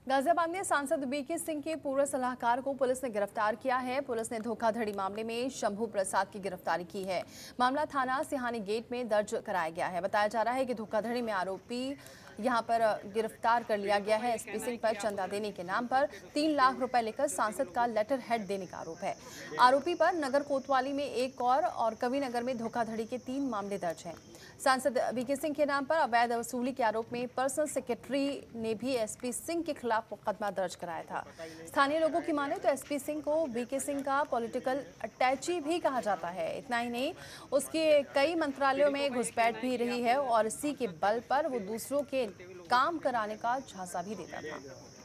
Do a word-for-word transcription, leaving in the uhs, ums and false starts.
गाजियाबाद में सांसद वीके सिंह के पूर्व सलाहकार को पुलिस ने गिरफ्तार किया है। पुलिस ने धोखाधड़ी मामले में शंभू प्रसाद की गिरफ्तारी की है। मामला थाना सिहानी गेट में दर्ज कराया गया है। बताया जा रहा है कि धोखाधड़ी में आरोपी यहां पर गिरफ्तार कर लिया गया है। एसपी सिंह पर चंदा देने के नाम पर तीन लाख रुपए लेकर सांसद का लेटर हेड देने का आरोप है। आरोपी पर नगर कोतवाली में एक और और कविनगर में धोखाधड़ी के तीन मामले दर्ज हैं। सांसद वीके सिंह के नाम पर अवैध वसूली के आरोप में पर्सनल सेक्रेटरी ने भी एसपी सिंह के खिलाफ मुकदमा दर्ज कराया था। स्थानीय लोगों की माने तो एसपी सिंह को वीके सिंह का पॉलिटिकल अटैची भी कहा जाता है। इतना ही नहीं, उसके कई मंत्रालयों में घुसपैठ भी रही है और इसी के बल पर वो दूसरों के काम कराने का झांसा भी देता था।